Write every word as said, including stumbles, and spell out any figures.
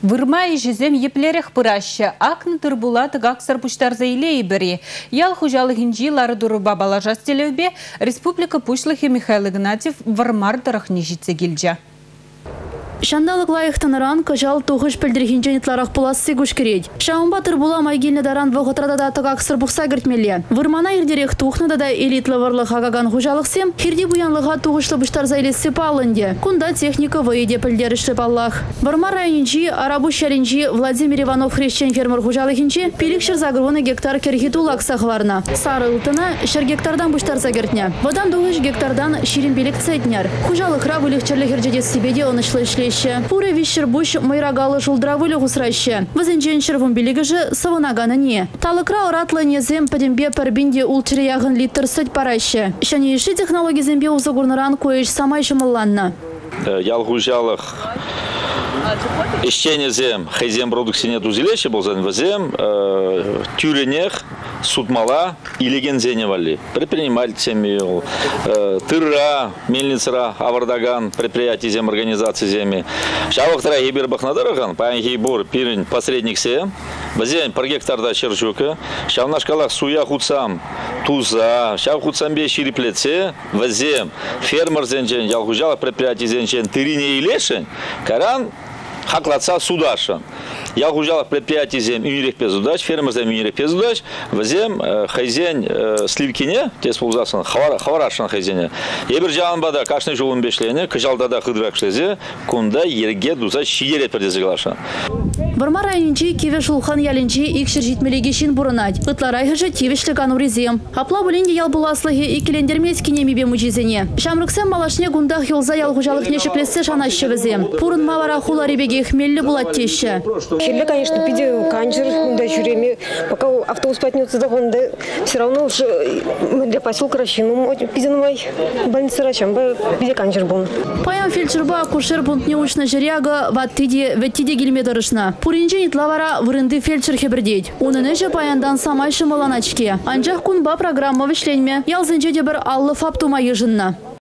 Вырмай жезем еплерех пыраща, акны тырбулаты гаксар пуштар заилей бери. Ял хужалы гинджи лары дуру бабала жастелеубе, республика пушлыхи Михаил Игнатьев вармар дарахни житсе гильджа. Шандалык лайықтаныран кажал тоғыш пілдіргенженитларақ пуласы гүшкерейд. Шаумба тырбула майгелі даран вғытрада да тағақ сырбұқса гіртмелі. Вырмана ердерек туқнада да элитлы варлық ағаган хужалықсем, херде буянлыға туғышлы бұштар зайлесі палынде. Кунда техника вайде пілдері шыпаллах. Вырма районинчи, арабу шаринчи Владимир Иванов хрещен фермер хужалықинчи, пелікшір загырваны гектар кергетулак сағыларына. Сары ұлтына шыр гектардан бұштар загіртне. Водан доғыш гектардан ширин белек цетнер. Хужалықра вылықчерлі херджедет себеде онышлы ішлеш. Пуры вишер буш майрагалы жулдравылы гусраща. Вазенчен шервун билиги же саванагана не. Талыкра оратлы незем падембе парбинде улчыры ягын литр сыть параща. Шани иши технологии зембе узагурныран коеш самай шымылланна. Ялгужалых ищение зем, хайзем продукции узелеща был зен вазем, тюренех, судмала и легензене вали. Предпринимателями, тыра, мельницера, авардаган, предприятий зем, организации земи. Шавахтара ебер бахнадараган, паянхейбур, пирень, посредник се. Вазем par гектарда чержука. Шав на шкалах суя худсам, туза, шав худсам бе шириплеце. Вазем фермер зенчен, ялгужалых предприятий зенчен, тырине и лешень, каран хаклаца судаша. Я гужал предприятие зем юнирек пезудач, фермер зем юнирек пезудач, вазем хайзен сливкине, тес ползасан хаварашан хайзене. Ебер жан бада кашны жолун бешлене, кажал дада хыдрак шлезе, кунда ерге дуза шидерет пердезеглаша. Варма районинчи кеве шулхан ялинчи икшер житмелегешин бурынать. Ытларай хыжы тивешлі кануризем. Апла буленде ял буласлыхи икелендермецки немебе мучизене. Шамрыксем малашне гундах елза ял гужалых нешеплесе шанащы візем. Пурын мавара хула ребеге хмелли булат теща. Хелли, конечно, пиде канчер, да чуреми. Пока автобус потнется до Гонда, все равно уж для поселка Рощину, пиде на мой больнице Рощам, пиде канчер был. Паян фельдшерба акушер пункт неучна жиряга ваттиде веттиде гельмедорышна. Пуринженит лавара вырынды фельдшер хебердеть. Унынеже паяндан самай шымаланачке. Анжах кунба программа вишленме. Ялзынче дебір аллы фаптума ежынна.